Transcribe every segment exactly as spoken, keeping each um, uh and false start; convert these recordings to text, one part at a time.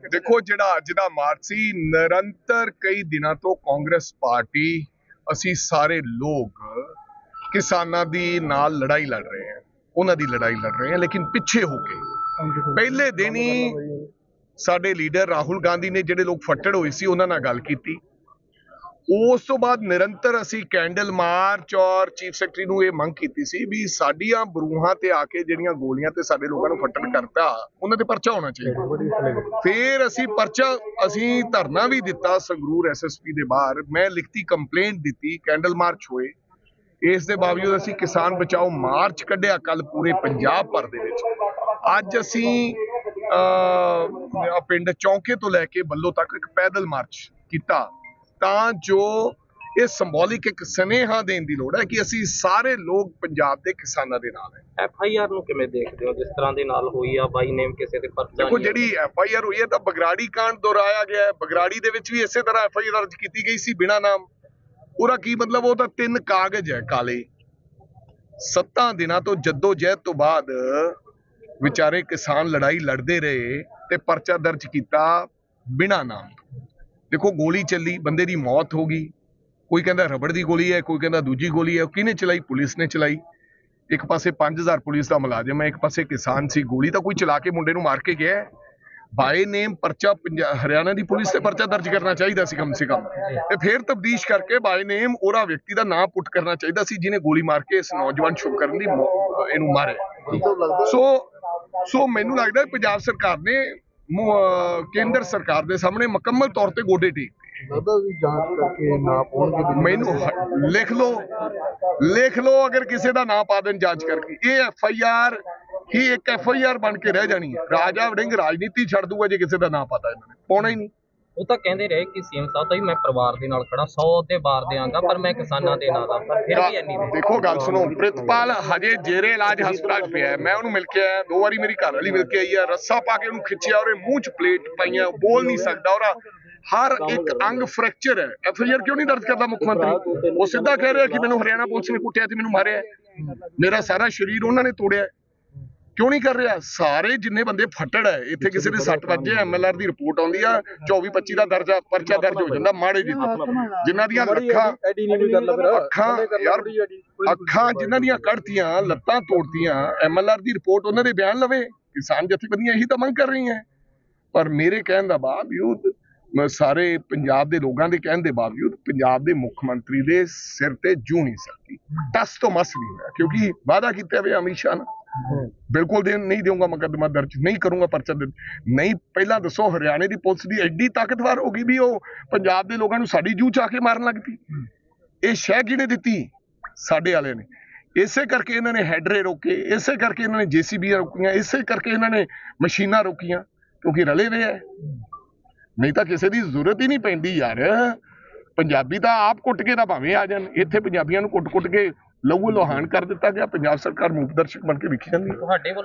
देखो जिहड़ा अज दा मार्च सी निरंतर कई दिनों तो कांग्रेस पार्टी असी सारे लोग किसानां दी नाल लड़ाई लड़ रहे हैं, उन्हां दी लड़ाई लड़ रहे हैं, लेकिन पिछे होके पहले दिन ही साडे लीडर राहुल गांधी ने जिहड़े लोग फट्टड़ होए सी उन्हां नाल गल कीती। उस तो बाद निरंतर असी कैंडल मार्च और चीफ सैकटरी नूं ये मंग कीती सी भी साडियां बरूहां ते आके जिहड़ियां गोलियां ते साडे लोकां नूं फट्टड़ करता उन्हां ते परचा होना चाहिए। फिर असी परचा असी धरना भी दिता संगरूर एस एस पी दे बाहर, मैं लिखती कंप्लेंट दिती, कैंडल मार्च होए। इस दे बावजूद असी किसान बचाओ मार्च कढ़िया कल पूरे पंजाब भर दे विच। अज असी पिंड चौंके तो लैके बल्लो तक एक पैदल मार्च कीता ਤਾਂ ਜੋ ਇਹ ਸਿੰਬੋਲਿਕ ਇੱਕ ਸੁਨੇਹਾ ਦੇਣ ਦੀ ਲੋੜ ਹੈ ਕਿ ਅਸੀਂ ਸਾਰੇ ਲੋਕ ਪੰਜਾਬ ਦੇ ਕਿਸਾਨਾਂ ਦੇ ਨਾਲ ਹੈ। ਐਫ ਆਈ ਆਰ ਨੂੰ ਕਿਵੇਂ ਦੇਖਦੇ ਹੋ ਜਿਸ ਤਰ੍ਹਾਂ ਦੇ ਨਾਲ ਹੋਈ ਆ ਬਾਈ ਨੇਮ ਕਿਸੇ ਤੇ ਪਰਚਾ? ਦੇਖੋ ਜਿਹੜੀ ਐਫ ਆਈ ਆਰ ਹੋਈ ਹੈ ਤਾਂ ਬਗਰਾੜੀ ਕਾਂਡ ਦੁਹਰਾਇਆ ਗਿਆ ਹੈ। ਬਗਰਾੜੀ ਦੇ ਵਿੱਚ ਵੀ ਇਸੇ ਤਰ੍ਹਾਂ ਐਫ ਆਈ ਆਰ ਦਰਜ ਕੀਤੀ ਗਈ ਸੀ ਬਿਨਾਂ ਨਾਮ। ਉਹਦਾ ਕੀ ਮਤਲਬ? ਉਹ ਤਾਂ ਤਿੰਨ ਕਾਗਜ਼ ਹੈ ਕਾਲੇ। ਸੱਤਾਂ ਦਿਨਾਂ ਤੋਂ ਜੱਦੋ ਜਹਿਦ ਤੋਂ ਬਾਅਦ ਵਿਚਾਰੇ ਕਿਸਾਨ ਲੜਾਈ ਲੜਦੇ ਰਹੇ ਤੇ ਪਰਚਾ ਦਰਜ ਕੀਤਾ ਬਿਨਾਂ ਨਾਮ। देखो गोली चली, बंदे की मौत हो गई, कोई कहता रबड़ की गोली है, कोई कहता दूजी गोली है। किने चलाई? पुलिस ने चलाई। एक पासे पांच हजार पुलिस का मुलाजिम है, एक पासे किसान सी। गोली तो कोई चला के मुंडे नूं मार के गया। बाय नेम परचा हरियाणा की पुलिस से परचा दर्ज करना चाहिए सी कम से कम, ते फिर तब्दीश करके बाय नेम ओरा व्यक्ति का नाम पुट करना चाहिए सी जिन्हें गोली मार के इस नौजवान शुभकरण दी इहनूं मारे। सो सो मैनूं लगदा पंजाब सरकार ने केंद्र सरकार के सामने मुकम्मल तौर पर गोडे टेक मैनू लिख लो लिख लो अगर किसी का ना पा देन जांच करके ये एफ आई आर ही एक एफ आई आर बन के रह जानी है। राजा वड़िंग राजनीति छड़ दूगा जे किसी का ना पता इन्होंने पाना ही नहीं। ਉਹ ਤਾਂ ਕਹਿੰਦੇ ਰਹੇ ਕਿ ਸੀਐਮ ਸਾਹਿਬ ਤਾਂ ਵੀ ਮੈਂ ਪਰਿਵਾਰ ਦੇ ਨਾਲ ਖੜਾ ਸੌ ਤੇ ਬਾਰ ਦਿਆਂਗਾ ਪਰ ਮੈਂ ਕਿਸਾਨਾਂ ਦੇ ਨਾਲ ਆ, ਪਰ ਫਿਰ ਵੀ ਇੰਨੀ ਦੇ ਦੇਖੋ ਗੱਲ ਸੁਣੋ। ਪ੍ਰਿਤਪਾਲ ਹਜੇ ਜੇਰੇ ਇਲਾਜ ਹਸਪਤਾਲ ਪਿਆ ਹੈ। ਮੈਂ ਉਹਨੂੰ ਮਿਲ ਕੇ ਆਇਆ ਦੋ ਵਾਰੀ, ਮੇਰੀ ਘਰ ਵਾਲੀ ਮਿਲ ਕੇ ਆਈ ਹੈ। ਰੱਸਾ ਪਾ ਕੇ ਉਹਨੂੰ ਖਿੱਚਿਆ, ਉਹਦੇ ਮੂੰਹ 'ਚ ਪਲੇਟ ਪਾਈਆਂ, ਬੋਲ ਨਹੀਂ ਸਕਦਾ, ਉਹਦਾ ਹਰ ਇੱਕ ਅੰਗ ਫ੍ਰੈਕਚਰ ਹੈ। ਐਫ ਆਈ ਆਰ ਕਿਉਂ ਨਹੀਂ ਦਰਜ ਕਰਦਾ ਮੁੱਖ ਮੰਤਰੀ? ਉਹ ਸਿੱਧਾ ਕਹਿ ਰਿਹਾ ਕਿ ਮੈਨੂੰ ਹਰਿਆਣਾ ਪੁਲਿਸ ਨੇ ਕੁੱਟਿਆ ਤੇ ਮੈਨੂੰ ਮਾਰਿਆ, ਮੇਰਾ ਸਾਰਾ ਸਰੀਰ ਉਹਨਾਂ ਨੇ ਤੋੜਿਆ। क्यों नहीं कर रहा? सारे जिन्ने बंदे फट्टड़ है इत्थे किसी दे सट वजे एम एल आर दी रिपोर्ट आउंदी आ चौबी पच्ची दा दर्जा परचा दर्ज हो जांदा माड़े जी जिन्हां दियां अखां अखां यार अखां जिन्हां दियां कढ़तियां लत्तां तोड़तियां एम एल आर दी रिपोर्ट उन्हां दे बयान लवे। किसान जथेबंदियां यही तां मंग कर रही हैं, पर मेरे कहण दा बावजूद सारे पंजाब दे लोगां दे कहण दे बावजूद पंजाब दे मुख मंत्री दे सिर ते जू नहीं सकती, टस तो मस नहीं होया क्योंकि वादा किया वे अमित शाह ने बिल्कुल दे नहीं दूंगा मुकदमा दर्ज नहीं करूंगा परचा नहीं। पहला दसो हरियाणे की पुलिस की एडी ताकतवर हो गई भी वो पंजाब के लोगों साडी जू चा के मारन लग पई। ये शह किहने दित्ती? साडे वाले ने। इसे करके इन्होंने हैडरे रोके, इसे करके इन्होंने जे सी बी रोकियां, इसे करके इन्होंने मशीनां रोकियां क्योंकि रले वे है। नहीं तो किसी की जरूरत ही नहीं पैंदी यार। पंजाबी तो आप कुट के भावें आ जान, इत्थे पंजाबियां नूं कुट कुट के लहू लोहान कर दिता गया। पंजाब सरकार मूक दर्शक बन के विखी जाती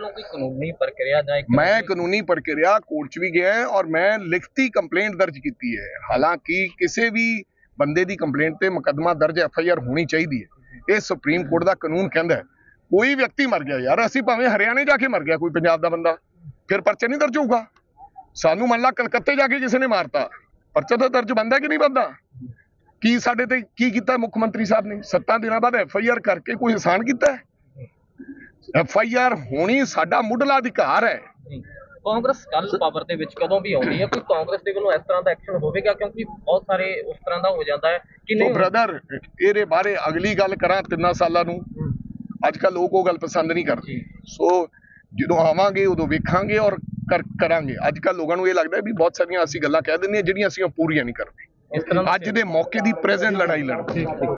है। मैं कानूनी प्रक्रिया कोर्ट च भी गया है और मैं लिखती कंप्लेंट दर्ज की है। हालांकि किसी भी बंदे की कंप्लेंट ते मुकदमा दर्ज एफ आई आर होनी चाहिए है। ये सुप्रीम कोर्ट का कानून कहता है। कोई व्यक्ति मर गया यार, असी भावें हरियाणे जाके मर गया कोई पंजाब का बंदा, फिर परचा नहीं दर्ज होगा। सानू मान ला कलकत्ते जाके किसी ने मारता, परचा तो दर्ज बनता कि नहीं बनता? की साडे ते की कीता मुख मंत्री साहब ने? सत्तां दिनां बाद एफ आई आर करके कोई एहसान कीता है? एफ आई आर होनी साडा मुੱਢਲਾ अधिकार है। कांग्रेस कल पावर ਦੇ ਵਿੱਚ ਕਦੋਂ ਵੀ ਆਉਂਦੀ ਹੈ, ਕੋਈ ਕਾਂਗਰਸ ਦੇ ਵੱਲੋਂ ਇਸ ਤਰ੍ਹਾਂ ਦਾ ਐਕਸ਼ਨ ਹੋਵੇਗਾ? ਕਿਉਂਕਿ ਬਹੁਤ ਸਾਰੇ ਉਸ ਤਰ੍ਹਾਂ ਦਾ ਹੋ ਜਾਂਦਾ ਹੈ ਕਿ ਨਹੀਂ ਬ੍ਰਦਰ। ਇਹਦੇ ਬਾਰੇ ਅਗਲੀ ਗੱਲ ਕਰਾਂ ਤਿੰਨਾਂ ਸਾਲਾਂ ਨੂੰ, ਅੱਜ ਕੱਲ ਲੋਕ ਉਹ ਗੱਲ ਪਸੰਦ ਨਹੀਂ ਕਰਦੇ। ਸੋ ਜਦੋਂ ਆਵਾਂਗੇ ਉਦੋਂ ਵੇਖਾਂਗੇ ਔਰ ਕਰਾਂਗੇ। ਅੱਜ ਕੱਲ ਲੋਕਾਂ ਨੂੰ ਇਹ ਲੱਗਦਾ ਵੀ ਬਹੁਤ ਸਾਰੀਆਂ ਅਸੀਂ ਗੱਲਾਂ ਕਹਿ ਦਿੰਦੇ ਹਾਂ ਜਿਹੜੀਆਂ ਅਸੀਂ ਪੂਰੀਆਂ ਨਹੀਂ ਕਰਦੇ। ਅੱਜ ਦੇ ਮੌਕੇ ਦੀ ਪ੍ਰੈਜ਼ੈਂਟ ਲੜਾਈ ਲੜਦੇ।